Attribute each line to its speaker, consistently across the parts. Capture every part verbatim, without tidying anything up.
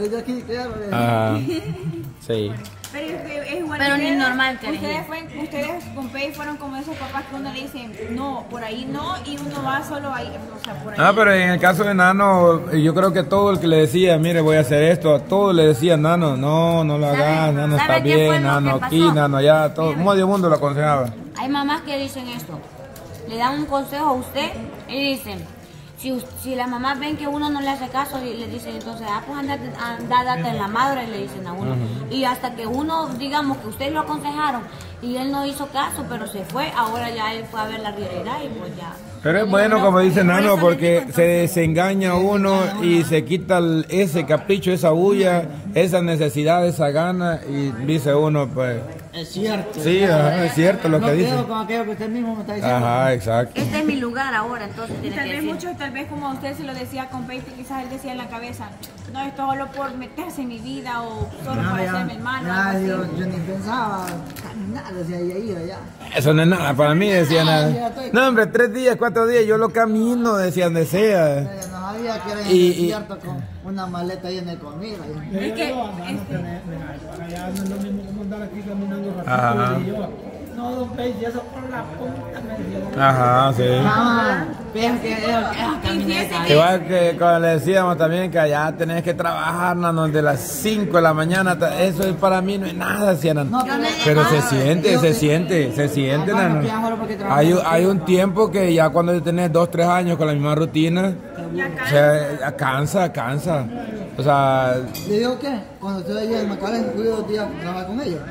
Speaker 1: Ajá. Sí.
Speaker 2: Pero es, es igual.
Speaker 3: Pero
Speaker 2: ustedes,
Speaker 3: ni normal que
Speaker 2: ustedes, fue, ustedes con Pei fueron como esos papás que uno le dicen no, por ahí no, y uno va solo ahí, o sea, por ahí.
Speaker 1: Ah, pero en el caso de Nano, yo creo que todo el que le decía, mire, voy a hacer esto, a todos le decían, Nano, no, no lo hagas, Nano está bien, Nano aquí, Nano allá, todo, medio mundo lo aconsejaba.
Speaker 3: Hay mamás que dicen esto, le dan un consejo a usted y dicen, si, si las mamás ven que uno no le hace caso, le dicen entonces, ah, pues anda, anda, date en la madre, le dicen a uno. Uh-huh. Y hasta que uno, digamos que ustedes lo aconsejaron y él no hizo caso, pero se fue, ahora ya él fue a ver la realidad y pues ya.
Speaker 1: Pero es bueno, como dice Nano, porque se desengaña uno y se quita el, ese capricho, esa bulla, esa necesidad, esa gana, y dice uno, pues...
Speaker 4: Es cierto.
Speaker 1: Sí, ajá, es cierto lo
Speaker 4: no
Speaker 1: que dice.
Speaker 4: No con aquello que usted mismo me está diciendo.
Speaker 1: Ajá, exacto.
Speaker 3: Este es mi lugar ahora, entonces
Speaker 2: y
Speaker 3: tiene
Speaker 2: tal
Speaker 3: que
Speaker 2: vez
Speaker 3: decir.
Speaker 2: muchos, tal vez como usted se lo decía con Peite, quizás él decía en la cabeza, no, esto solo por meterse en mi vida o solo
Speaker 4: no,
Speaker 2: por
Speaker 4: ya,
Speaker 2: hacerme el mal.
Speaker 4: Ya, yo, yo ni pensaba caminar hacia ahí, ahí, allá.
Speaker 1: Eso no es nada, para mí decía nada. No, hombre, tres días, cuatro días, yo lo camino, decía donde sea.
Speaker 4: No sabía que era
Speaker 1: y,
Speaker 4: desierto con una maleta llena de comida.
Speaker 2: Es que,
Speaker 5: allá no es lo mismo como andar aquí caminando rápido.
Speaker 1: Ajá.
Speaker 5: Y yo, no, don Pei, eso por la punta me decía.
Speaker 1: Ajá, sí.
Speaker 4: Ah, pero que esa camioneta.
Speaker 1: Igual que cuando le decíamos también que allá tenés que trabajar, Nano, de las cinco de la mañana, eso es para mí no es nada, decía Nano. No, pero se siente, se siente, se siente, Nano. Hay, hay un tiempo que ya cuando tenés dos, tres años con la misma rutina, o sea, cansa, cansa. O sea...
Speaker 4: ¿Le digo qué? Cuando estoy allí en Macales, fui dos días a trabajar con ellos.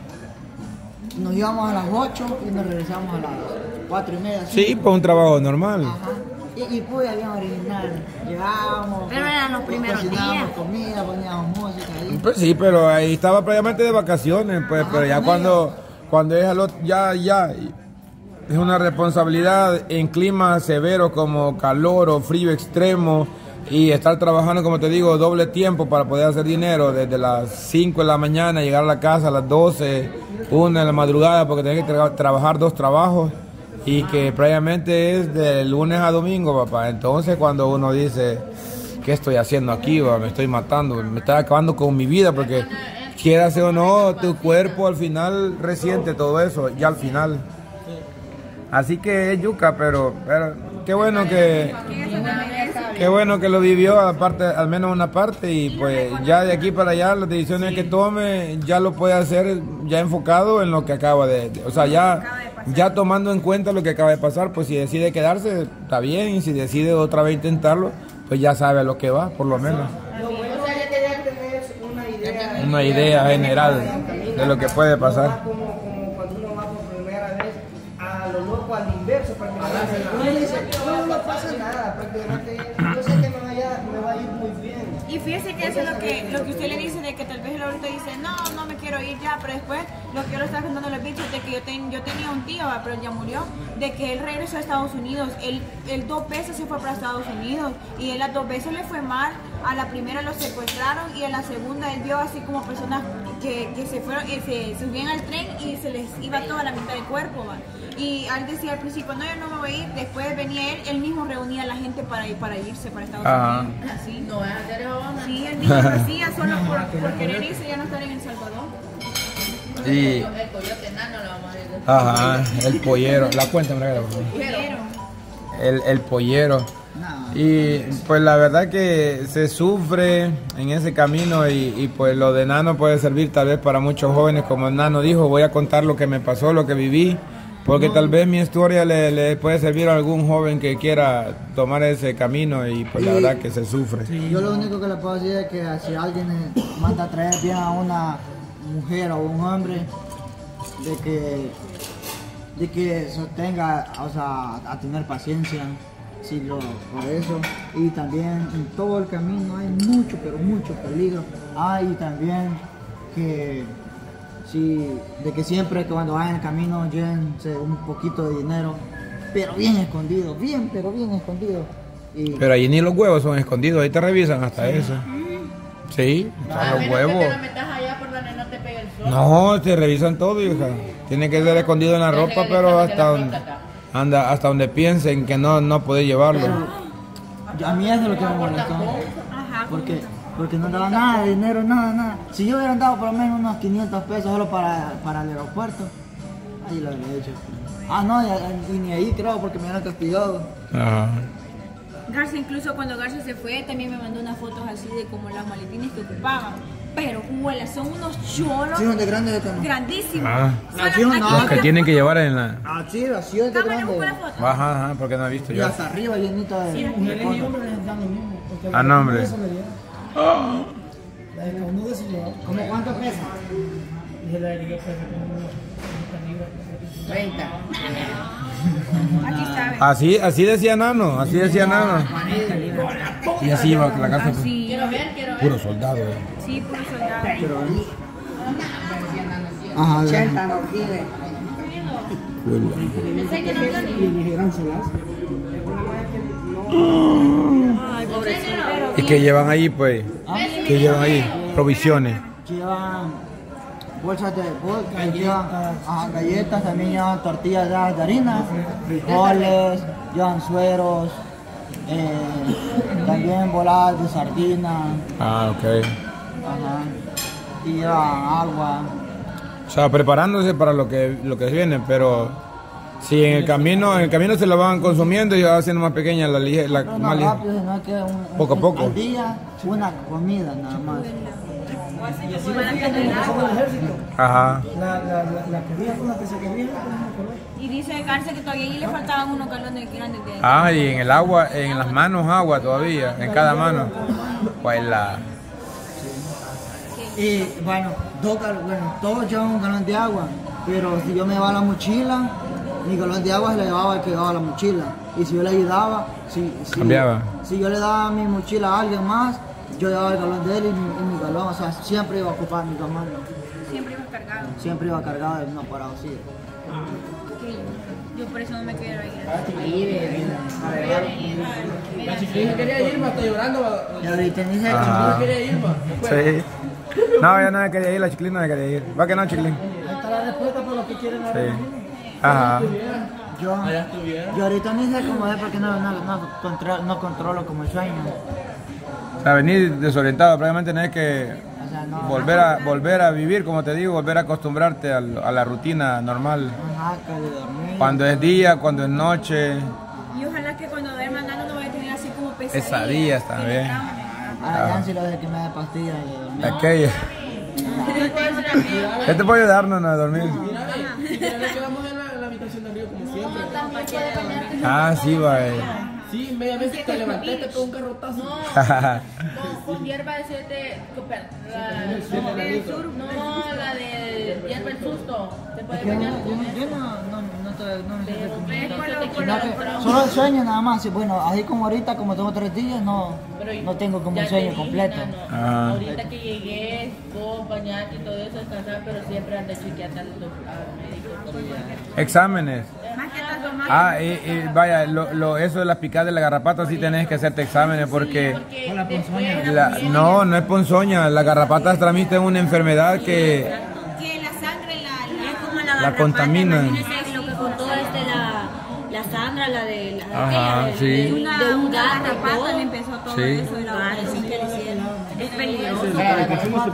Speaker 4: Nos íbamos a las ocho y nos regresamos a las cuatro y media.
Speaker 1: Sí, pues un trabajo normal.
Speaker 4: Ajá. Y, y pues bien original. Llegábamos.
Speaker 3: Pero eran los primeros días.
Speaker 4: Comida, poníamos música ahí.
Speaker 1: Pues sí, pero ahí estaba prácticamente de vacaciones, pues, ajá, pero ya cuando, cuando es al ya, ya, es una responsabilidad en climas severos como calor o frío extremo y estar trabajando, como te digo, doble tiempo para poder hacer dinero desde las cinco de la mañana, llegar a la casa a las doce, una de la madrugada, porque tenés que tra trabajar dos trabajos y que previamente es de lunes a domingo, papá. Entonces cuando uno dice, ¿qué estoy haciendo aquí? Va? Me estoy matando, me estoy acabando con mi vida, porque quieras o no, tu cuerpo al final resiente todo eso, ya al final. Así que es yuca, pero, pero qué bueno que qué bueno que lo vivió, aparte, al menos una parte, y pues ya de aquí para allá las decisiones que tome ya lo puede hacer ya enfocado en lo que acaba de, de o sea, ya, ya tomando en cuenta lo que acaba de pasar, pues si decide quedarse está bien, y si decide otra vez intentarlo, pues ya sabe a lo que va, por lo menos. Una idea general de lo que puede pasar.
Speaker 6: Al inverso, prácticamente. Uno dice, no, no pasa nada, prácticamente. Yo sé que me, vaya, me va a ir muy bien.
Speaker 2: Y fíjese que eso es lo que, lo que usted le dice, de que tal vez él ahorita dice, no, no me quiero ir ya, pero después lo que yo le estaba contando a los bichos, de que yo, ten, yo tenía un tío, pero él ya murió, de que él regresó a Estados Unidos, él, él dos veces se fue para Estados Unidos, y él las dos veces le fue mal, a la primera lo secuestraron, y en la segunda él vio así como personas que, que se fueron, y se subían al tren y se les iba toda la mitad del cuerpo, ¿va? Y él decía al principio, no, yo no me voy a ir, después venía él, él mismo reunía a la gente para ir, para irse para Estados
Speaker 1: Ajá.
Speaker 2: Unidos, así. No, sí, él mismo lo hacía solo por, por querer irse y ya no estar en El Salvador.
Speaker 1: Y... el coyote nano lo vamos a decir. Ajá, el pollero, la cuenta, me la el, el pollero. Y pues la verdad que se sufre en ese camino, y, y pues lo de Nano puede servir tal vez para muchos jóvenes, como Nano dijo, voy a contar lo que me pasó, lo que viví, porque tal vez mi historia le, le puede servir a algún joven que quiera tomar ese camino, y pues la verdad que se sufre.
Speaker 4: Sí, yo lo único que le puedo decir es que si alguien manda a traer bien a una mujer o un hombre, de que, de que sostenga, o sea, a tener paciencia. Sí, lo, por eso, y también en todo el camino hay mucho, pero mucho peligro. Hay también que, sí, de que siempre que cuando vayan en el camino llévense un poquito de dinero, pero bien escondido, bien, pero bien escondido. Y,
Speaker 1: pero allí ni los huevos son escondidos, ahí te revisan hasta sí. Eso. Sí,
Speaker 3: no,
Speaker 1: los huevos.
Speaker 3: Que te lo metas allá por donde no te pegue el sol.
Speaker 1: No, te revisan todo, hija. Tiene que ser escondido en la ropa, pero hasta donde... Anda hasta donde piensen que no, no puede llevarlo.
Speaker 4: Pero, a mí eso es lo que me molestó. Porque porque no daba nada de dinero, nada, nada. Si yo hubiera dado por lo menos unos quinientos pesos solo para, para el aeropuerto, ahí lo habría hecho. Ah, no, y, y ni ahí creo, porque me habían castigado.
Speaker 1: Ajá.
Speaker 2: Garza, incluso cuando Garza se fue, también me mandó unas fotos así de como las maletines que ocupaban. Pero, huela, son unos cholos
Speaker 4: Sí, son de grandes de
Speaker 2: grandísimos.
Speaker 1: Ah.
Speaker 2: Son
Speaker 4: Aquí un
Speaker 2: aquí-
Speaker 1: Los que tienen que llevar en la...
Speaker 4: Ah, sí, así es de
Speaker 2: Cámara, busca la
Speaker 4: grande.
Speaker 2: foto.
Speaker 1: Ajá, ajá, porque no he visto
Speaker 4: Y
Speaker 1: yo.
Speaker 4: hasta arriba llenito de... de
Speaker 5: Mujeres y
Speaker 4: cosas.
Speaker 5: hombres les dan lo mismo. Porque
Speaker 1: Ah, no, hombre.
Speaker 5: eso le dieron. La de Caunudo se llevó.
Speaker 4: ¿Cómo cuánto pesa?
Speaker 5: Y la de yo pesa como unos treinta libras.
Speaker 4: treinta.
Speaker 2: Aquí está, ve.
Speaker 1: Así, así decía Nano, así decía Nano. Y así iba la casa.
Speaker 2: Así. Quiero ver, quiero ver.
Speaker 1: Puro soldado, eh.
Speaker 2: Sí, puro soldado.
Speaker 4: Ajá,
Speaker 6: ochenta no quiere.
Speaker 5: Y dijeron solas.
Speaker 2: Ay, pobrecito.
Speaker 1: ¿Y qué llevan ahí, pues? ¿Qué llevan ahí? Provisiones.
Speaker 4: llevan bolsas de vodka, llevan ajá, galletas, también llevan tortillas de, de harina, frijoles, llevan sueros, eh, también boladas de sardina,
Speaker 1: Ah, ok.
Speaker 4: ajá, y llevan agua.
Speaker 1: O sea, preparándose para lo que, lo que viene, pero si en el camino, en el camino se lo van consumiendo y va haciendo más pequeña la, lige- la
Speaker 4: No,
Speaker 1: más
Speaker 4: no
Speaker 1: lige-
Speaker 4: rápido, sino que un,
Speaker 1: Poco a
Speaker 4: un-
Speaker 1: poco.
Speaker 4: al día una comida nada más.
Speaker 5: Y así lo hacían en el ejército.
Speaker 1: Ajá.
Speaker 5: La, la, la, la cobija con la que se cobija, con el color.
Speaker 2: Y dice Garza que todavía ahí le faltaban unos galones grandes de
Speaker 1: Ah, y en el agua, en las manos agua todavía, en cada mano. Pues la...
Speaker 4: Y bueno, dos gal- bueno, todos llevan un galón de agua, pero si yo me llevaba la mochila, mi galón de agua se le llevaba al que llevaba la mochila. Y si yo le ayudaba, si, si,
Speaker 1: Cambiaba.
Speaker 4: si yo le daba mi mochila a alguien más, yo llevaba el galón de él y mi, y mi galón, o sea, siempre iba a ocupar mi galón,
Speaker 2: siempre iba cargado.
Speaker 4: siempre iba cargado de una parada así.
Speaker 2: Que yo, yo por eso no me quiero ir.
Speaker 6: La chiquilina quería ir, ma, está llorando.
Speaker 4: Y ahorita ni se
Speaker 1: Ajá.
Speaker 6: Quería ir, ma.
Speaker 1: Sí. No, ya no me quería ir, la chiquilina no me quería ir. ¿Va que no, chiquilín?
Speaker 5: Ahí está la respuesta por lo que quieren ahora.
Speaker 1: Sí. Ajá.
Speaker 4: yo, yo ahorita ni sé cómo es porque no, no, no, controlo, no controlo como el sueño.
Speaker 1: O sea, venir desorientado, prácticamente tenés que
Speaker 4: O sea, no.
Speaker 1: volver a, volver a vivir, como te digo, volver a acostumbrarte al- a la rutina normal.
Speaker 4: Ajá, que de dormir.
Speaker 1: Cuando es día, cuando es noche.
Speaker 2: Y ojalá que cuando duerma Nano no vaya a tener así como pesadillas.
Speaker 1: Pesadillas también.
Speaker 4: Ah, ya si lo de que me dé pastillas de dormir.
Speaker 1: Aquella. ¿Qué te puede ayudar, no, a dormir?
Speaker 6: Si quieres, nos quedamos en la, en la habitación de arriba como siempre.
Speaker 1: Ah, sí, va. eh.
Speaker 6: Sí, media vez que te levanté, te pegó un carrotazo.
Speaker 7: Con, con hierba de siete, la, la del sur, no, la de hierba el susto, te puede
Speaker 4: Yo no,
Speaker 7: bañar
Speaker 4: yo
Speaker 7: con
Speaker 4: no,
Speaker 7: eso.
Speaker 4: yo no, no, no, te, no me siento como-
Speaker 7: Pero eso te
Speaker 4: Sino
Speaker 7: quita
Speaker 4: que
Speaker 7: los traumas.
Speaker 4: solo el sueño nada más, y bueno, así como ahorita, como tengo tres días, no, no tengo como
Speaker 7: Ya
Speaker 4: un
Speaker 7: te
Speaker 4: sueño
Speaker 7: dije,
Speaker 4: completo.
Speaker 7: Nano,
Speaker 1: Ah.
Speaker 7: ahorita que llegué, vos bañarte y todo eso, descansar, pero siempre anda chequeando al doc- al médico. como ya.
Speaker 1: Exámenes.
Speaker 2: Más que tanto más.
Speaker 1: Ah, y, y vaya, lo, lo, eso de las picadas de la garrapata sí tenés que hacerte exámenes porque...
Speaker 7: Porque después
Speaker 1: La, no, no es ponzoña, las garrapatas transmiten una enfermedad que...
Speaker 2: Que la sangre la,
Speaker 3: Es
Speaker 2: la
Speaker 3: como la,
Speaker 1: La
Speaker 3: garrapata,
Speaker 1: contaminan.
Speaker 3: imagínese lo que contó este la, la Sandra, la de la
Speaker 1: Ajá,
Speaker 3: aquella, de-
Speaker 1: sí.
Speaker 3: de,
Speaker 2: una,
Speaker 3: de un
Speaker 2: una
Speaker 3: gato y
Speaker 2: garrapata
Speaker 3: todo.
Speaker 2: le empezó todo
Speaker 1: Sí.
Speaker 2: eso y la
Speaker 3: Claro,
Speaker 2: operación
Speaker 3: sí.
Speaker 2: que le hicieron.
Speaker 3: Es peligroso.
Speaker 7: no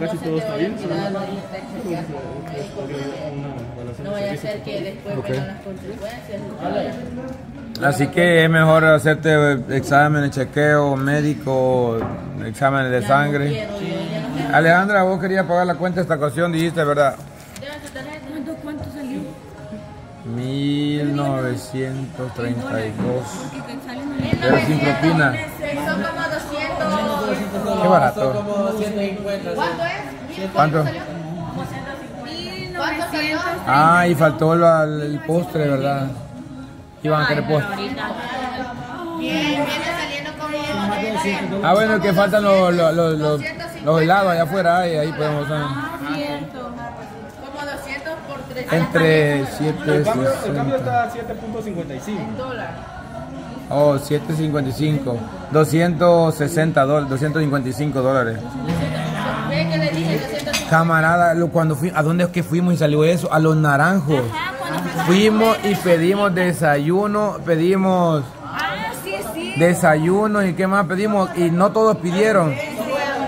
Speaker 7: vaya a ser que después vengan las consecuencias.
Speaker 1: Así que es mejor hacerte exámenes, chequeo médico, exámenes de sangre. Alejandra, vos querías pagar la cuenta de esta ocasión, dijiste, ¿verdad?
Speaker 2: ¿Cuánto, cuánto salió?
Speaker 1: mil novecientos treinta y dos.
Speaker 2: Porque que sale una-
Speaker 1: Pero sin propina.
Speaker 7: Son como doscientos.
Speaker 1: Qué barato.
Speaker 6: Como doscientos cincuenta.
Speaker 7: ¿Cuánto es?
Speaker 1: ¿Cuánto?
Speaker 2: mil novecientos.
Speaker 1: Ah, y faltó la- el postre, ¿verdad? Iban a querer postre.
Speaker 7: Bien, viene saliendo como
Speaker 1: Ah, bueno, que faltan los, los, los, los, los helados allá afuera, ahí, ahí podemos usar.
Speaker 7: como doscientos por tres
Speaker 1: Entre siete
Speaker 8: El cambio, el cambio
Speaker 1: sesenta.
Speaker 8: está a siete punto cincuenta y cinco.
Speaker 7: dólares.
Speaker 1: Oh, siete cincuenta y cinco. doscientos sesenta dólares, doscientos cincuenta y cinco dólares.
Speaker 7: Ve que le dije doscientos cincuenta.
Speaker 1: Camarada, lo- cuando fui, ¿a dónde es que fuimos y salió eso? A Los Naranjos. Fuimos y pedimos desayuno, pedimos
Speaker 2: Ah, sí, sí.
Speaker 1: desayunos y qué más pedimos y no todos pidieron.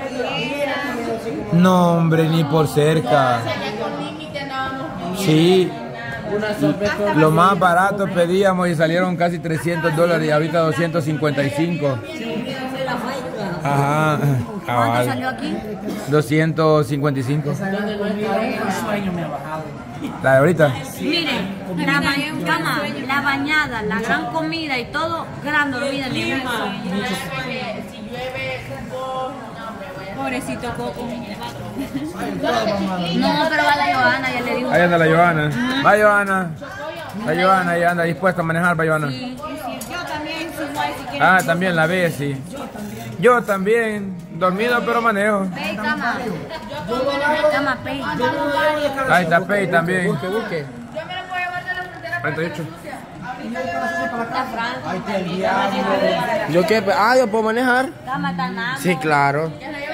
Speaker 1: No, hombre, ni por cerca. Sí. Lo más barato pedíamos y salieron casi trescientos dólares y ahorita doscientos cincuenta y cinco. Ajá.
Speaker 3: ¿Cuánto salió aquí?
Speaker 1: doscientos cincuenta y cinco. La de ahorita.
Speaker 3: Miren, la, ba cama, la bañada, la gran comida y todo, gran dormida.
Speaker 7: Si llueve,
Speaker 2: Pobrecito Coco.
Speaker 3: No, pero va la Johanna, ya le digo.
Speaker 1: Ahí anda la Johanna. Va Johanna. La Johanna ahí anda dispuesta a manejar, va Johanna.
Speaker 2: Sí, sí, yo también, si no hay, si quieren.
Speaker 1: Ah, también la ve, sí. Yo también. Dormido pero manejo.
Speaker 3: Pei, cama. Cama, Pei.
Speaker 1: Ahí está Pei también.
Speaker 7: Yo me lo puedo llevar de la frontera para
Speaker 9: treinta y ocho.
Speaker 3: La Fran.
Speaker 9: ¿Yo qué? Ah, yo puedo manejar.
Speaker 3: Cama, está nada.
Speaker 9: Sí, claro.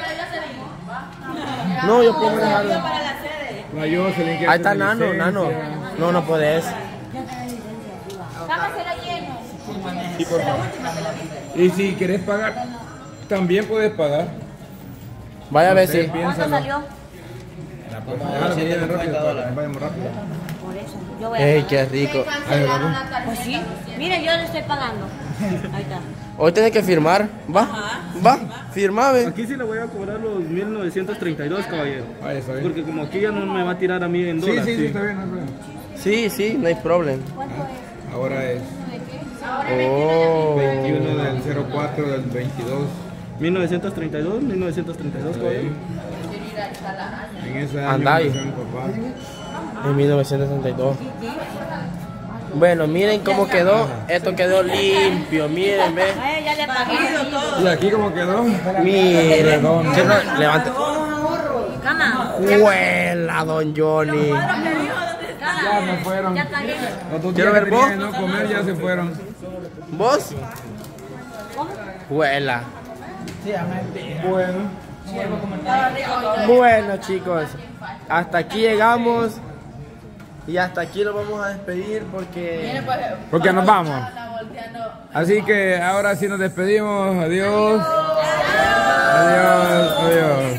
Speaker 9: No, yo puedo manejar.
Speaker 1: La Jocelyn, que
Speaker 9: Ahí está
Speaker 1: hace
Speaker 9: Nano,
Speaker 1: licencia.
Speaker 9: Nano. No, no puedes.
Speaker 2: Cama será lleno.
Speaker 1: Sí, por favor. Y si querés pagar, también puedes pagar.
Speaker 9: Vaya a ver si.
Speaker 3: ¿Cuánto salió?
Speaker 1: Déjalo que lleven rápido, para que vayamos rápido.
Speaker 3: Por eso, yo voy a
Speaker 9: Ey,
Speaker 3: pagar.
Speaker 9: qué rico.
Speaker 3: Pues sí. Miren, yo le estoy pagando. Ahí está.
Speaker 9: Hoy tenés que firmar. Va. Va. Firma, ve.
Speaker 8: Aquí sí le voy a cobrar los mil novecientos treinta y dos, caballero.
Speaker 1: Ahí está bien.
Speaker 8: Porque como aquí ya no me va a tirar a mí en
Speaker 1: Sí,
Speaker 8: dólares.
Speaker 1: sí, sí, está bien, no hay problema.
Speaker 9: Sí, sí, no hay problema.
Speaker 1: Ahora es
Speaker 9: Oh.
Speaker 1: veintiuno del cero cuatro del veintidós.
Speaker 8: mil novecientos treinta y dos, mil novecientos treinta y dos, caballero.
Speaker 1: En ese año
Speaker 9: Anda ahí.
Speaker 1: nació mi papá.
Speaker 9: En mil novecientos treinta y dos. Bueno, miren cómo quedó. Esto quedó limpio. Miren, ve.
Speaker 3: Ay, ya le pagué.
Speaker 1: ¿Y aquí cómo quedó?
Speaker 9: Miren.
Speaker 1: Redondo.
Speaker 9: Que no- Levante.
Speaker 3: Cama.
Speaker 9: Huela, don Johnny.
Speaker 1: Ya me fueron.
Speaker 3: Ya pagué.
Speaker 1: Los dos
Speaker 9: ¿Quiero
Speaker 1: días
Speaker 9: ver
Speaker 1: que
Speaker 9: vos?
Speaker 1: tenía de no comer ya se fueron.
Speaker 9: ¿Vos?
Speaker 3: ¿Cómo?
Speaker 9: Huela.
Speaker 1: Bueno.
Speaker 9: Bueno, chicos. Hasta aquí llegamos. Y hasta aquí lo vamos a despedir porque...
Speaker 1: Porque nos vamos. Así que ahora sí nos despedimos. Adiós. Adiós. Adiós.